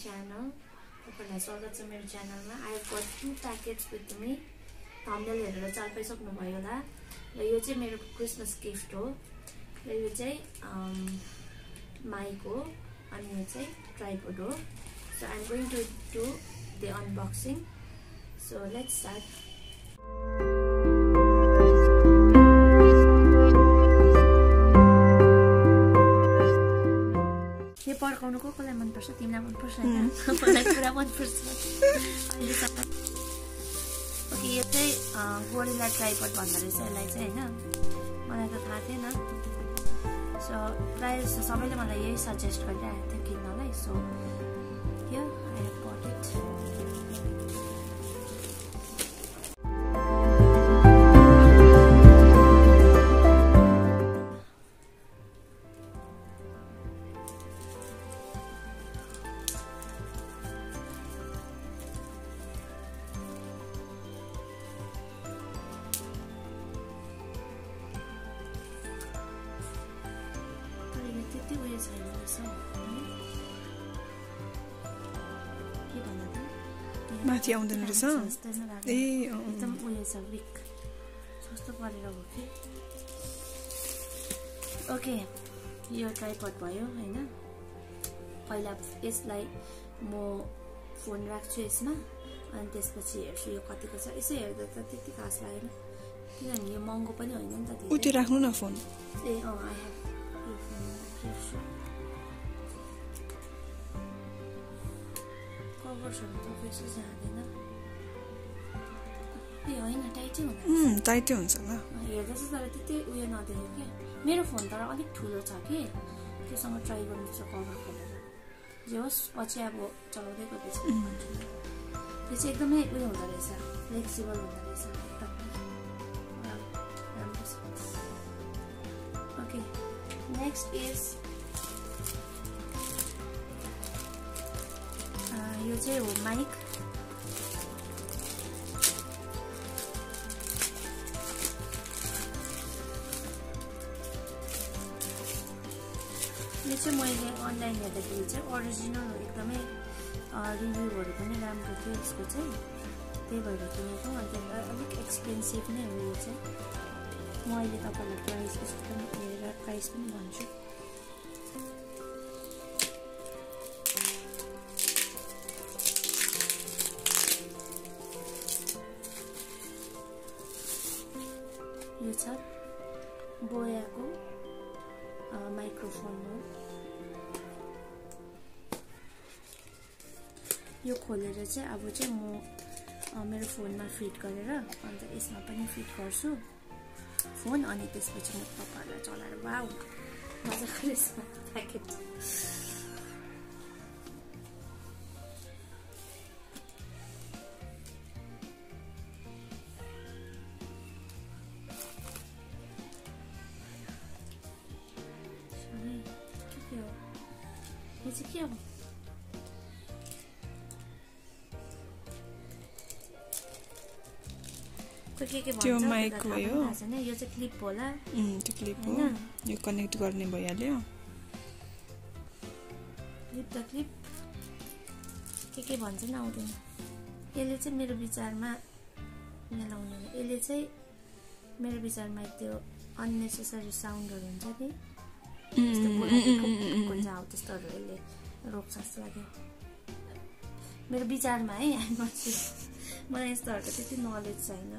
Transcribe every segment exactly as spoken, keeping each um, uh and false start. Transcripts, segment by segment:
channel. तपाईहरुलाई स्वागत छ मेरो च्यानलमा. I have got two packets with me. thumbnail हेरेर चाल पाइसक्नु भयो होला. र यो चाहिँ मेरो क्रिसमस गिफ्ट हो. र यो चाहिँ माइक हो अनि यो चाहिँ ट्राइपोड हो. So I'm going to do the unboxing. So let's start. यो पर्काउनु को कोलाई मन पर्छ? तिमीलाई मन पर्छ हैन? मलाई पुरा मन पर्छ. ओके, यो चाहिँ गोरिल्ला ट्राइपोड भन्दो रहेछ यसलाई चाहिँ हैन. मलाई त थाहा थिएन. सो प्राय जस्तो सबैले मलाई यही सजेस्ट गरिरहेको थियो किन्नलाई. So here I have bought it. माथि आउँदैन रहेछ ए एकदम उयो छ विक सस्तो परेर हो कि. ओके, यो ट्राइपोड भयो हैन. पहिला यसलाई म फोन राख्छु यसमा अनि त्यसपछि हेर्छु यो कतिको छ. यसो हेर्दा त त्यति खास लागेन किनभने यो महँगो पनि होइन नि त. उति राख्नु न फोन. ए अ आई हेभ यो फोन हेर्छु. कभर्सहरु त बेसी जाँदैन. ए होइन, टाइटै हुन्छ. उम् टाइटै हुन्छ ल. हेर्दा चाहिँ तर त्यति उयो नदेख्यो के. मेरो फोन तर अलिक ठुलो छ कि त्योसँग ट्राई गर्नु छ कभर खोलेर. जे होस् पछि अब चलाउँदै गएपछि त्यो चाहिँ एकदमै उयो हुँदो रहेछ, फ्लेक्सिबल हुँदो रहेछ एकदम राम्रो छ. ओके, नेक्स्ट इज यो चाहिँ हो माइक. यो चाहिँ मैले अनलाइन हेर्दाखेरि चाहिँ ओरिजिनल हो एकदमै. रिभ्यूहरू पनि राम्रो थियो यसको चाहिँ, त्यही भएर किनेको. अन्त अलिक एक्सपेन्सिभ नै हो यो चाहिँ. म अहिले तपाईँलाई प्राइस यसको पनि हेरेर प्राइस पनि भन्छु. यो छ बोयाको माइक्रोफोन हो. यो खोलेर चाहिँ अब चाहिँ म मेरो फोनमा फिट गरेर अन्त यसमा पनि फिट गर्छु फोन. अनि त्यसपछि म तपाईँहरूलाई चलाएर वाउ मजाको रहेछ प्याकेट. यो चाहिँ के हो? त्यो माइक हो. यो यो चाहिँ क्लिप होला. उम् त्यो क्लिप हो. यो कनेक्ट गर्ने भइहाल्यो. क्लिप त क्लिप के के भन्छ नि आउँदैन. यसले चाहिँ मेरो विचारमा यहाँ लाउने हो. यसले चाहिँ मेरो विचारमा त्यो अननेसेसरी साउन्डहरू हुन्छ नि त्यस्तोहरू यसले रोक्छ जस्तो लाग्यो मेरो विचारमा है. मलाई यस्तोहरूको त्यति नलेज छैन.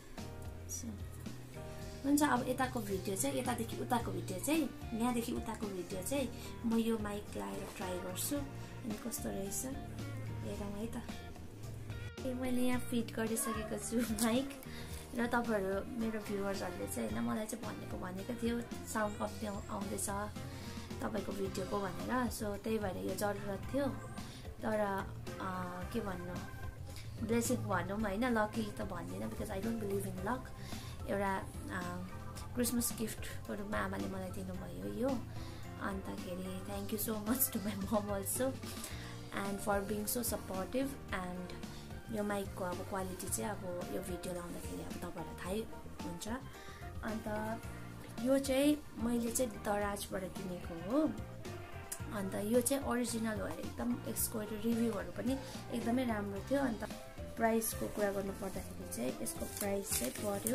हुन्छ, अब यताको भिडियो चाहिँ यतादेखि उताको भिडियो चाहिँ यहाँदेखि उताको भिडियो चाहिँ म यो माइक लगाएर ट्राई गर्छु अनि कस्तो रहेछ हेरौँ है त. ए मैले यहाँ फिट गरिसकेको छु माइक. र तपाईँहरू मेरो भ्युवर्सहरूले चाहिँ होइन मलाई चाहिँ भनेको भनेको थियो साउन्ड कम्ती आउँदैछ तपाईँको भिडियोको भनेर. सो त्यही भएर यो जरुरत थियो. तर के भन्नु, ब्लेसिङ भनौँ होइन, लकी त भन्दिनँ because I don't believe in luck. एउटा क्रिसमस गिफ्टको रूपमा आमाले मलाई दिनुभयो यो. अन्तखेरि thank you so much to my mom also and for being so supportive. And यो माइकको अब क्वालिटी चाहिँ अब यो भिडियो लाउँदाखेरि अब तपाईँहरूलाई थाहै हुन्छ. अन्त यो चाहिँ मैले चाहिँ दराजबाट किनेको हो. अन्त यो चाहिँ ओरिजिनल हो एकदम यसको रिभ्यूहरू पनि एकदमै राम्रो थियो। अन्त प्राइसको कुरा गर्नु पर्दाखेरि चाहिँ यसको प्राइस चाहिँ पर्यो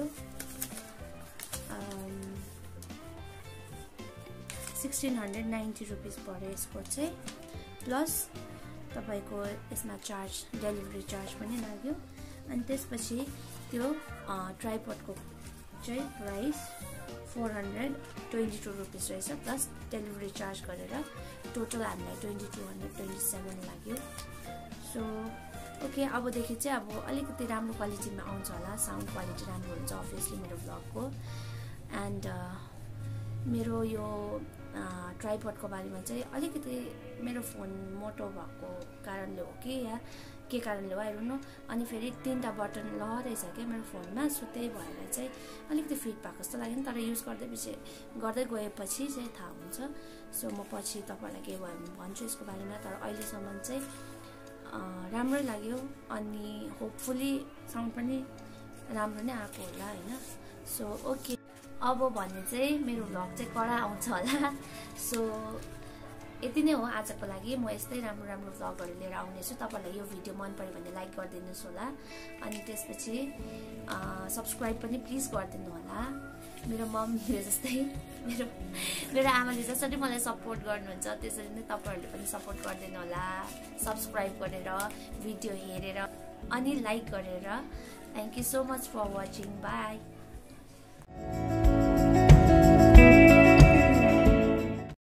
सिक्सटिन हन्ड्रेड नाइन्टी रुपिस पर्यो यसको चाहिँ, प्लस तपाईँको यसमा चार्ज डेलिभरी चार्ज पनि लाग्यो। अनि त्यसपछि त्यो ट्राइपडको चाहिँ price four hundred twenty two rupees रहेछ, प्लस डेलिभरी चार्ज गरेर टोटल हामीलाई twenty two hundred twenty seven लाग्यो। सो ओके, अबदेखि चाहिँ अब अलिकति राम्रो क्वालिटीमा आउँछ होला, साउन्ड क्वालिटी राम्रो हुन्छ अभियसली मेरो भ्लगको। एन्ड मेरो यो ट्राइपडको बारेमा चाहिँ अलिकति मेरो फोन मोटो भएको कारणले हो कि या के कारणले हो आई डोन्ट नो। अनि फेरि तिनवटा बटन ल रहेछ क्या मेरो फोनमा, सो त्यही भएर चाहिँ अलिकति फिट भएको जस्तो लाग्यो नि, तर युज गर्दै पछि गर्दै गएपछि चाहिँ थाहा हुन्छ। सो म पछि तपाईँहरूलाई के भयो भने भन्छु यसको बारेमा, तर अहिलेसम्म चाहिँ राम्रै लाग्यो। अनि होपफुली साउन्ड पनि राम्रो नै आएको होला होइन। सो ओके, अब भने चाहिँ मेरो भ्लग चाहिँ कडा आउँछ होला। सो यति नै हो आजको लागि। म यस्तै राम्रो राम्रो भ्लगहरू लिएर आउनेछु। तपाईँलाई यो भिडियो मन पर्यो भने लाइक गरिदिनुहोस् होला, अनि त्यसपछि सब्सक्राइब पनि प्लिज गरिदिनु होला। मेरो मम्मीले जस्तै मेरो मेरो आमाले जसरी मलाई सपोर्ट गर्नुहुन्छ त्यसरी नै तपाईँहरूले पनि सपोर्ट गरिदिनु होला, सब्सक्राइब गरेर भिडियो हेरेर अनि लाइक गरेर। Thank you so much for watching, by.